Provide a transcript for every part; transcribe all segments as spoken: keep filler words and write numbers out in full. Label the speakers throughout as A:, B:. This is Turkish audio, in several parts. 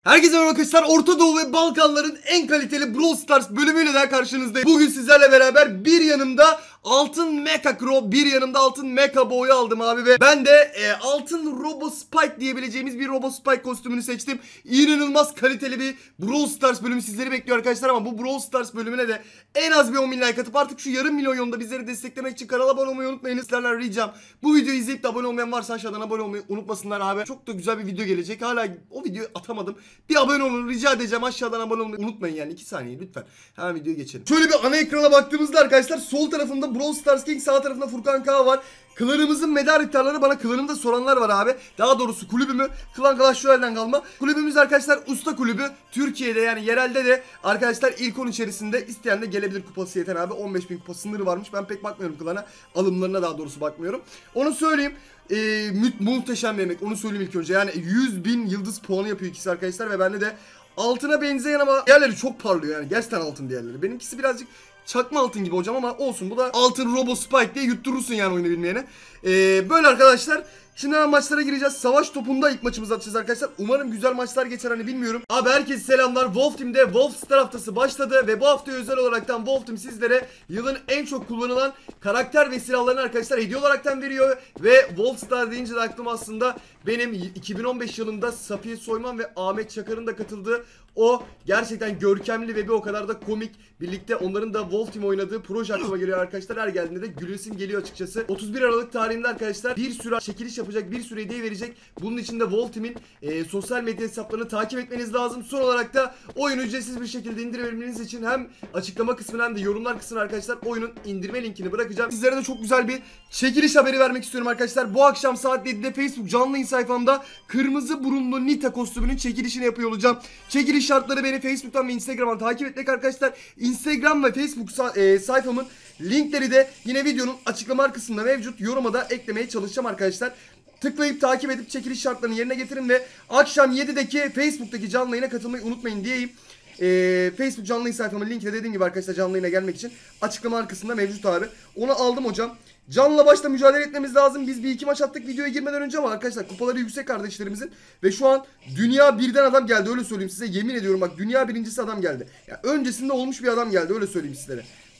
A: Herkese merhaba arkadaşlar. Orta Doğu ve Balkanların en kaliteli Brawl Stars bölümüyle daha karşınızdayım. Bugün sizlerle beraber bir yanımda altın Mecha Crow, bir yanımda altın Mecha Boy'u aldım abi ve ben de e, altın Robo Spike diyebileceğimiz bir Robo Spike kostümünü seçtim. İnanılmaz kaliteli bir Brawl Stars bölümü sizleri bekliyor arkadaşlar ama bu Brawl Stars bölümüne de en az bir on bin like atıp artık şu yarım milyon yolunda bizleri desteklemek için kanala abone olmayı unutmayın. Sizlerden ricam, bu videoyu izleyip de abone olmayan varsa aşağıdan abone olmayı unutmasınlar abi. Çok da güzel bir video gelecek. Hala o videoyu atamadım. Bir abone olun rica edeceğim, aşağıdan abone olmayı unutmayın yani iki saniye lütfen. Hemen videoya geçelim. Şöyle bir ana ekrana baktığımızda arkadaşlar sol tarafında Brawl Stars King, sağ tarafında Furkan K var. Klanımızın medar iptalleri, bana klanımda soranlar var abi. Daha doğrusu kulübümü, Klan Clash Royale'den kalma. Kulübümüz arkadaşlar usta kulübü. Türkiye'de yani yerelde de arkadaşlar ilk on içerisinde, isteyen de gelebilir, kupası yeten abi. on beş bin kupa sınırı varmış. Ben pek bakmıyorum klana. Alımlarına daha doğrusu bakmıyorum. Onu söyleyeyim. Ee, muhteşem bir yemek, onu söyleyeyim ilk önce. Yani yüz bin yıldız puanı yapıyor ikisi arkadaşlar ve bende de altına benzeyen ama diğerleri çok parlıyor yani. Gerçekten altın diğerleri. Benimkisi birazcık çakma altın gibi hocam ama olsun, bu da altın Robo Spike diye yutturursun yani oyunu bilmeyene. Ee, böyle arkadaşlar. Şimdi hemen maçlara gireceğiz. Savaş topunda ilk maçımızı atacağız arkadaşlar. Umarım güzel maçlar geçer, hani bilmiyorum. Abi herkese selamlar. Wolf Team'de Wolf Star haftası başladı ve bu hafta özel olaraktan Wolf Team sizlere yılın en çok kullanılan karakter ve silahlarını arkadaşlar hediye olaraktan veriyor. Ve Wolf Star deyince de aklım aslında benim iki bin on beş yılında Safiye Soyman ve Ahmet Çakar'ın da katıldığı o gerçekten görkemli ve bir o kadar da komik, birlikte onların da Wolf Team oynadığı proje aklıma geliyor arkadaşlar. Her geldiğinde de gülesim geliyor açıkçası. otuz bir Aralık tarihinde arkadaşlar bir sürü çekiliş yapacak, bir sürü hediye verecek. Bunun için de Wolf Team'in e, sosyal medya hesaplarını takip etmeniz lazım. Son olarak da oyunu ücretsiz bir şekilde indirebilmeniz için hem açıklama kısmına hem de yorumlar kısmına arkadaşlar oyunun indirme linkini bırakacağım. Sizlere de çok güzel bir çekiliş haberi vermek istiyorum arkadaşlar. Bu akşam saat yedide Facebook canlı yayın sayfamda kırmızı burunlu Nita kostümünün çekilişini yapıyor olacağım. Çekiliş şartları beni Facebook'tan ve Instagram'dan takip etmek arkadaşlar. Instagram ve Facebook e, sayfamın linkleri de yine videonun açıklama kısmında mevcut. Yoruma da eklemeye çalışacağım arkadaşlar. Tıklayıp takip edip çekiliş şartlarını yerine getirin ve akşam yedideki Facebook'taki canlı yayına katılmayı unutmayın diyeyim. Ee, Facebook canlı yayın sayfamın linki de dediğim gibi arkadaşlar canlı yayına gelmek için açıklama kısmında mevcut abi. Onu aldım hocam. Canla başla mücadele etmemiz lazım. Biz bir iki maç attık videoya girmeden önce ama arkadaşlar kupaları yüksek kardeşlerimizin ve şu an dünya birden adam geldi, öyle söyleyeyim size, yemin ediyorum bak, dünya birincisi adam geldi. Yani öncesinde olmuş bir adam geldi, öyle söyleyeyim sizlere.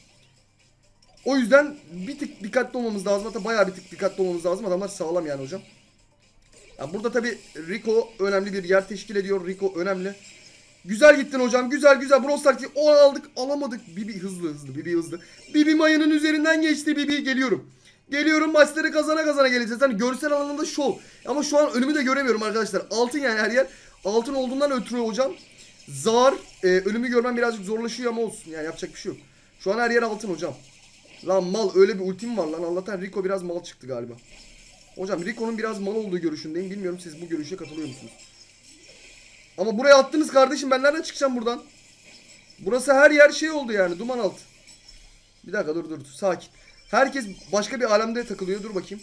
A: O yüzden bir tık dikkatli olmamız lazım, hatta bayağı bir tık dikkatli olmamız lazım. Adamlar sağlam yani hocam. Ya burada tabi Rico önemli bir yer teşkil ediyor. Rico önemli. Güzel gittin hocam, güzel güzel. Brawl Stars'ı o aldık, alamadık. Bibi hızlı hızlı, Bibi hızlı. Bibi mayının üzerinden geçti. Bibi geliyorum. Geliyorum, maçları kazana kazana geleceğiz. Hani görsel alanında şov. Ama şu an önümü de göremiyorum arkadaşlar. Altın yani her yer. Altın olduğundan ötürü hocam. Zar. E, önümü görmem birazcık zorlaşıyor ama olsun. Yani yapacak bir şey yok. Şu an her yer altın hocam. Lan mal, öyle bir ultim var lan. Allah'tan Rico biraz mal çıktı galiba. Hocam Rico'nun biraz mal olduğu görüşündeyim. Bilmiyorum siz bu görüşe katılıyor musunuz? Ama buraya attınız kardeşim, ben nereden çıkacağım buradan? Burası her yer şey oldu yani, duman altı. Bir dakika dur dur dur sakin. Herkes başka bir alemde takılıyor, dur bakayım.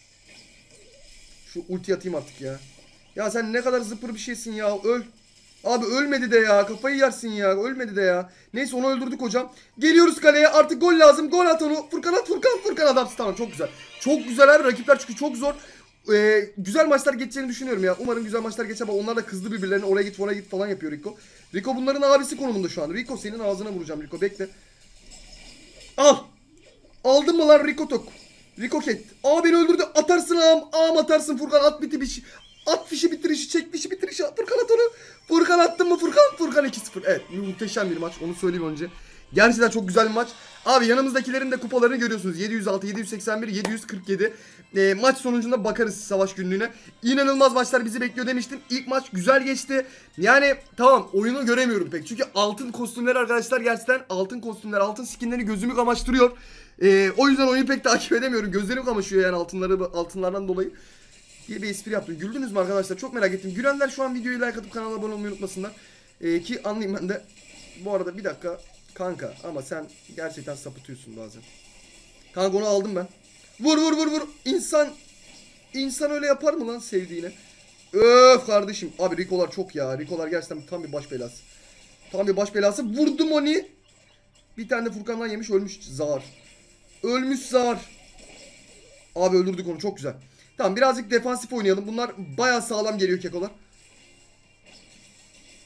A: Şu ulti atayım artık ya. Ya sen ne kadar zıpır bir şeysin ya, öl. Abi ölmedi de ya, kafayı yersin ya, ölmedi de ya. Neyse onu öldürdük hocam. Geliyoruz kaleye, artık gol lazım, gol at onu. Furkan at, Furkan Furkan adamsın, tamam, çok güzel. Çok güzel abi, rakipler çünkü çok zor. Ee, güzel maçlar geçeceğini düşünüyorum ya. Umarım güzel maçlar geçer ama onlar da kızdı birbirlerine, oraya git oraya git falan yapıyor Rico. Rico bunların abisi konumunda şu an. Rico senin ağzına vuracağım Rico, bekle. Al. Aldın mı lan Rico tok? Rico ket. Aa beni öldürdü. Atarsın ağam. Ağam atarsın Furkan, at biti bir şey. At fişi bitirişi, çek fişi bitirişi. Furkan at onu. Furkan attın mı Furkan? Furkan iki sıfır. Evet, muhteşem bir maç, onu söyleyeyim önce. Gerçekten çok güzel bir maç. Abi yanımızdakilerin de kupalarını görüyorsunuz. yedi yüz altı, yedi yüz seksen bir, yedi yüz kırk yedi. E, maç sonucunda bakarız savaş günlüğüne. İnanılmaz maçlar bizi bekliyor demiştim. İlk maç güzel geçti. Yani tamam, oyunu göremiyorum pek. Çünkü altın kostümler arkadaşlar, gerçekten altın kostümler, altın skinleri gözümü kamaştırıyor. E, o yüzden oyunu pek takip edemiyorum. Gözlerim kamaşıyor yani altınları, altınlardan dolayı. Diye bir espri yaptım. Güldünüz mü arkadaşlar? Çok merak ettim. Gülenler şu an videoyu like atıp kanala abone olmayı unutmasınlar. E, ki anlayayım ben de. Bu arada bir dakika. Kanka ama sen gerçekten sapıtıyorsun bazen. Kanka onu aldım ben. Vur vur vur vur. İnsan insan öyle yapar mı lan sevdiğine? Öf kardeşim. Abi Rico'lar çok ya. Rico'lar gerçekten tam bir baş belası. Tam bir baş belası. Vurdum onu. Bir tane de Furkan'dan yemiş, ölmüş zar. Ölmüş zar. Abi öldürdük onu, çok güzel. Tamam, birazcık defansif oynayalım. Bunlar bayağı sağlam geliyor kekolar.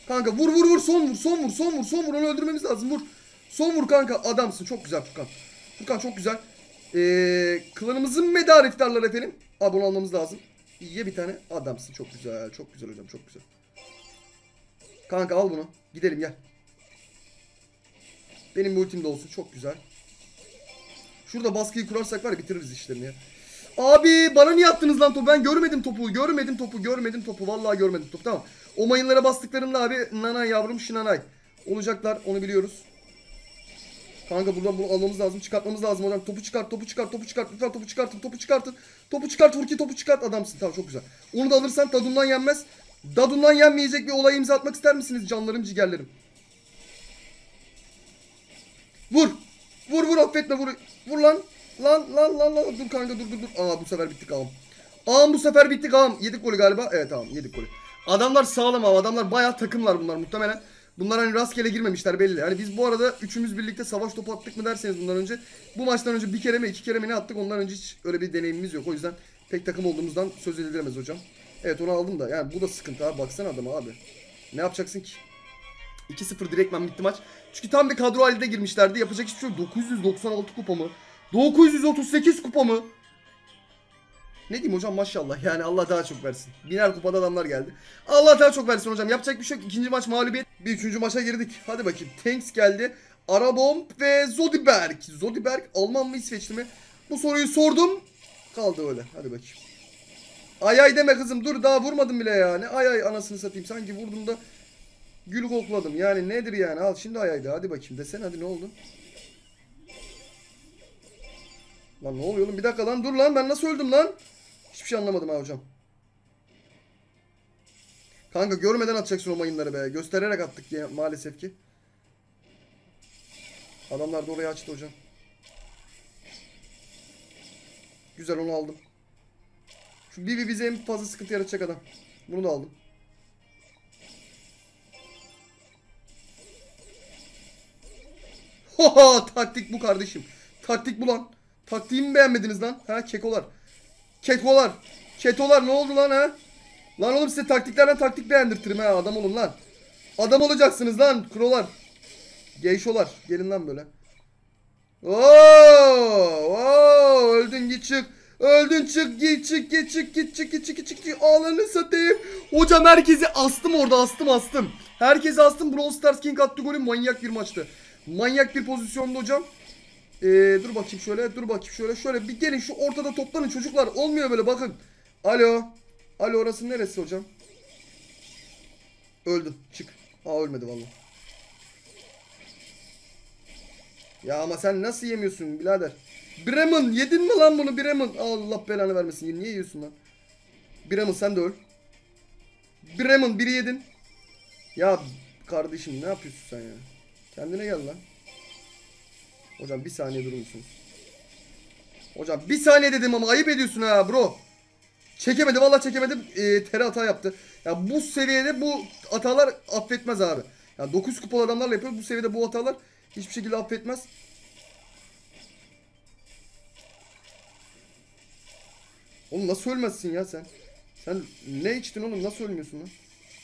A: Kanka vur vur vur, son vur son vur son vur son vur, onu öldürmemiz lazım, vur. Son vur kanka, adamsın, çok güzel Furkan. Furkan çok güzel. Ee, klanımızın medarı iftarları efendim. Abone olmamız lazım. Ye bir tane, adamsın, çok güzel çok güzel hocam, çok güzel. Kanka al bunu, gidelim gel. Benim ultim de olsun, çok güzel. Şurada baskıyı kurarsak var ya, bitiririz işlerini ya. Abi bana niye attınız lan topu? Ben görmedim topu. Görmedim topu. Görmedim topu. Vallahi görmedim topu. Tamam. O mayınlara bastıklarımda abi nanay yavrum şinanay olacaklar. Onu biliyoruz. Kanka buradan bunu almamız lazım. Çıkartmamız lazım hocam. Topu çıkart. Topu çıkart. Topu çıkart. Lütfen topu çıkartın. Topu çıkartın. Topu çıkart. Furki topu çıkart. Adamsın. Tamam çok güzel. Onu da alırsan tadından yenmez. Dadundan yenmeyecek bir olaya imza atmak ister misiniz canlarım, ciğerlerim? Vur. Vur vur, affetme vur. Vur lan. Lan lan lan lan. Dur kanka dur dur dur. Aa bu sefer bittik ağam. Ağam bu sefer bittik ağam. Yedik golü galiba. Evet tamam yedik golü. Adamlar sağlam abi. Adamlar bayağı takımlar bunlar muhtemelen. Bunlar hani rastgele girmemişler belli. Hani biz bu arada üçümüz birlikte savaş topu attık mı derseniz bundan önce. Bu maçtan önce bir kere mi iki kere mi ne attık, ondan önce hiç öyle bir deneyimimiz yok. O yüzden tek takım olduğumuzdan söz edilemez hocam. Evet onu aldım da yani bu da sıkıntı abi. Baksana adama abi. Ne yapacaksın ki? iki sıfır direktmen bitti maç. Çünkü tam bir kadro halinde girmişlerdi. Yapacak hiçbir şey yok. dokuz yüz doksan altı kupa mı? dokuz yüz otuz sekiz kupa mı? Ne diyeyim hocam, maşallah. Yani Allah daha çok versin. Biner kupada adamlar geldi. Allah daha çok versin hocam. Yapacak bir şey yok. İkinci maç mağlubiyet. Bir üçüncü maça girdik. Hadi bakayım. Tanks geldi. Arabomb ve Zodiberg. Zodiberg Alman mı İsveçli mi? Bu soruyu sordum. Kaldı öyle. Hadi bakayım. Ay ay deme kızım. Dur daha vurmadım bile yani. Ay ay anasını satayım. Sanki vurdum da gül kokladım. Yani nedir yani? Al şimdi ay ayda. Hadi bakayım desene, hadi ne oldu? Lan ne oluyor oğlum? Bir dakika lan, dur lan, ben nasıl öldüm lan? Hiçbir şey anlamadım ha hocam. Kanka görmeden atacaksın o mayınları be. Göstererek attık ya maalesef ki. Adamlar da orayı açtı hocam. Güzel, onu aldım. Şu Bibi bize en fazla sıkıntı yaratacak adam. Bunu da aldım. Hoho, taktik bu kardeşim. Taktik bu lan. Taktiğimi beğenmediniz lan. Ha kekolar. Kekolar. Ketolar ne oldu lan ha? Lan oğlum size taktiklerden taktik beğendirtirim ha. Adam olun lan. Adam olacaksınız lan krolar. Geyşolar. Gelin lan böyle. Oo, oo, öldün git çık. Öldün çık git çık git çık git çık git çık git çık git. Ağlarını satayım. Hocam herkesi astım orada, astım astım. Herkesi astım. Brawl Stars King attı golü, manyak bir maçtı. Manyak bir pozisyonda hocam. Ee, dur bakayım şöyle, dur bakayım şöyle, şöyle bir gelin şu ortada toplanın çocuklar. Olmuyor böyle, bakın. Alo. Alo, orası neresi hocam? Öldün. Çık. Aa ölmedi vallahi. Ya ama sen nasıl yemiyorsun birader? Bremen yedin mi lan bunu, Bremen? Allah belanı vermesin. Niye yiyorsun lan? Bremen sen de öl. Bremen biri yedin. Ya kardeşim ne yapıyorsun sen ya? Kendine gel lan. Hocam bir saniye durur musunuz? Hocam bir saniye dedim ama ayıp ediyorsun ha bro. Çekemedi vallahi çekemedi. E, tere hata yaptı. Ya bu seviyede bu hatalar affetmez abi. Ya dokuz kupalı adamlarla yapıyor. Bu seviyede bu hatalar hiçbir şekilde affetmez. Oğlum nasıl ölmezsin ya sen? Sen ne içtin oğlum, nasıl ölmüyorsun lan?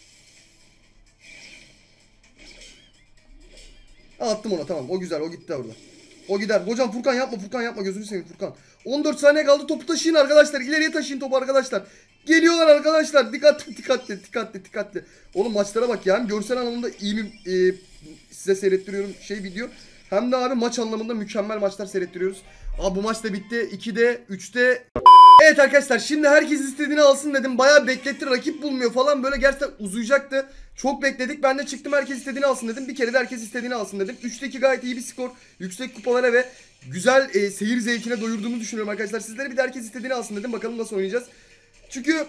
A: Attım ona, tamam, o güzel, o gitti orada. O gider. Hocam Furkan yapma, Furkan yapma, gözünü seveyim Furkan. on dört saniye kaldı, topu taşıyın arkadaşlar. İleriye taşıyın topu arkadaşlar. Geliyorlar arkadaşlar. Dikkatli dikkatli dikkatli dikkatli. Oğlum maçlara bak ya. Hem görsel anlamda iyi bir e, size seyrettiriyorum şey video. Hem de abi maç anlamında mükemmel maçlar seyrettiriyoruz. Abi bu maç da bitti. ikide üçte. Evet arkadaşlar, şimdi herkes istediğini alsın dedim. Bayağı bekletti, rakip bulmuyor falan, böyle gerçekten uzayacaktı. Çok bekledik, ben de çıktım herkes istediğini alsın dedim. Bir kere de herkes istediğini alsın dedim. üçte iki gayet iyi bir skor. Yüksek kupalara ve güzel e, seyir zevkine doyurduğumu düşünüyorum arkadaşlar. Sizlere bir de herkes istediğini alsın dedim. Bakalım nasıl oynayacağız. Çünkü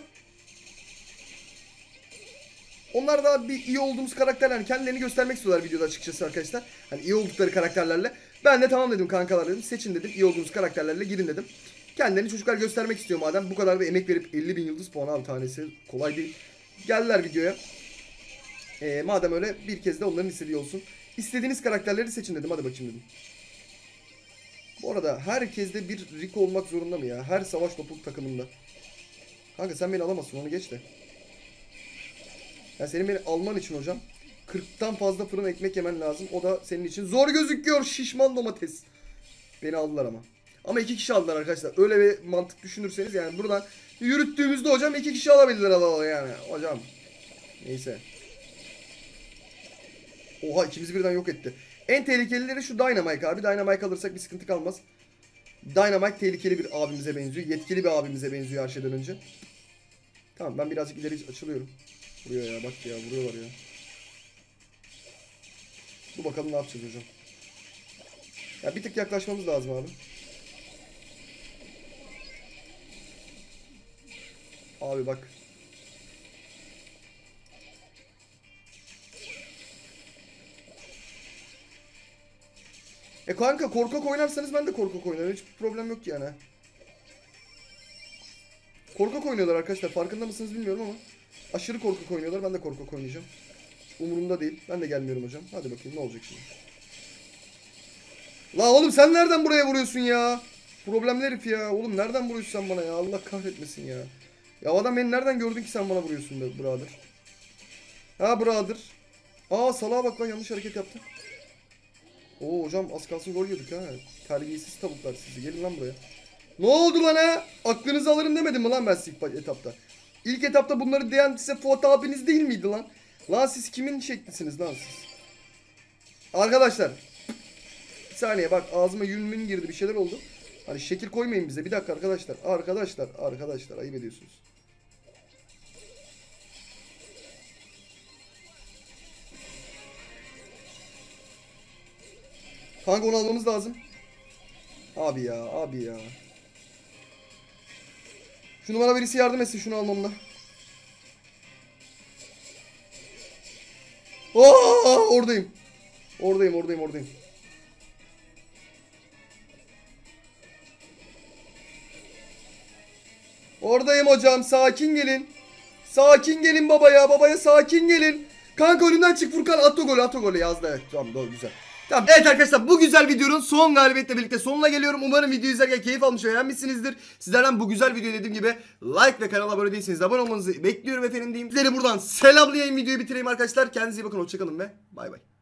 A: onlar da bir iyi olduğumuz karakterler, yani kendilerini göstermek istiyorlar videoda açıkçası arkadaşlar. Hani iyi oldukları karakterlerle. Ben de tamam dedim kankalar dedim. Seçin dedim. İyi olduğunuz karakterlerle girin dedim. Kendilerini çocuklar göstermek istiyor madem. Bu kadar da emek verip elli bin yıldız puan abi, tanesi kolay değil. Geldiler videoya. Ee, madem öyle bir kez de onların istediği olsun. İstediğiniz karakterleri seçin dedim. Hadi bakayım dedim. Bu arada herkeste bir Rico olmak zorunda mı ya? Her savaş topu takımında. Kanka sen beni alamazsın, onu geç de. Ya senin beni alman için hocam kırktan fazla fırın ekmek yemen lazım. O da senin için zor gözüküyor şişman domates. Beni aldılar ama. Ama iki kişi aldılar arkadaşlar. Öyle bir mantık düşünürseniz yani buradan yürüttüğümüzde hocam iki kişi alabilirler Allah yani. Hocam. Neyse. Oha, ikimizi birden yok etti. En tehlikelileri şu Dynamite abi. Dynamite alırsak bir sıkıntı kalmaz. Dynamite tehlikeli bir abimize benziyor. Yetkili bir abimize benziyor her şeyden önce. Tamam, ben birazcık ileri açılıyorum. Vuruyor ya, bak ya, vuruyorlar ya. Dur bakalım ne yapacağız hocam. Ya bir tık yaklaşmamız lazım abi. Abi bak. E kanka korkak oynarsanız ben de korkak oynarım. Hiç problem yok yani. Korkak oynuyorlar arkadaşlar. Farkında mısınız bilmiyorum ama. Aşırı korkak oynuyorlar. Ben de korkak oynayacağım. Umurumda değil. Ben de gelmiyorum hocam. Hadi bakayım ne olacak şimdi. La oğlum sen nereden buraya vuruyorsun ya? Problemli herif ya. Oğlum nereden vuruyorsun sen bana ya? Allah kahretmesin ya. Ya adam beni nereden gördün ki sen bana vuruyorsun be brother? Ha brother. Aa salağa bak lan, yanlış hareket yaptı. Oo hocam az kalsın gol yedik ha. Terbiyesiz tavuklar sizi. Gelin lan buraya. Ne oldu lan ha? Aklınızı alırım demedim mi lan ben size ilk etapta? İlk etapta bunları diyen size Fuat abiniz değil miydi lan? Lan siz kimin şeklisiniz lan siz? Arkadaşlar. Bir saniye bak, ağzıma yün girdi, bir şeyler oldu. Hani şekil koymayın bize. Bir dakika arkadaşlar. Arkadaşlar. Arkadaşlar ayıp ediyorsunuz. Kanka onu almamız lazım. Abi ya, abi ya. Şu numara birisi yardım etsin şunu almamla. Aa, oradayım. Oradayım, oradayım, oradayım. Oradayım hocam, sakin gelin. Sakin gelin babaya, babaya sakin gelin. Kanka önünden çık Furkan, at o golü, at o golü yazdı. Evet tamam, doğru, güzel. Tamam, evet arkadaşlar, bu güzel videonun son galibiyetle birlikte sonuna geliyorum. Umarım videoyu izlerken keyif almış ve öğrenmişsinizdir. Sizlerden bu güzel videoyu dediğim gibi like ve kanala abone değilseniz de abone olmanızı bekliyorum efendim diyeyim. Sizleri buradan selamlayayım, videoyu bitireyim arkadaşlar. Kendinize iyi bakın, hoşçakalın ve bay bay.